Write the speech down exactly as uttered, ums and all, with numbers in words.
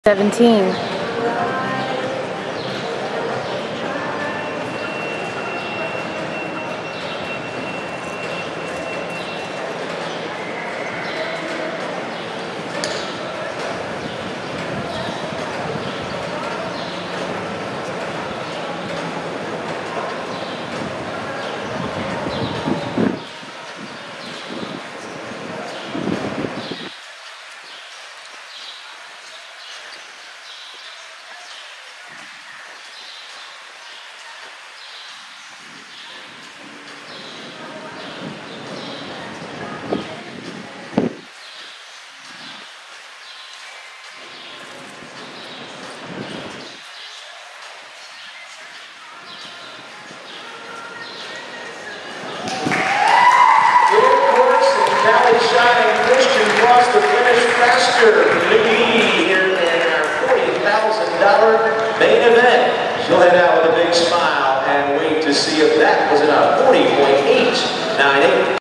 seventeen. CALLIE SCHOTT and Christian crossed the finish faster. Lead here in our forty thousand dollar main event. She'll head out with a big smile and wait to see if that was in a forty point eight nine eight.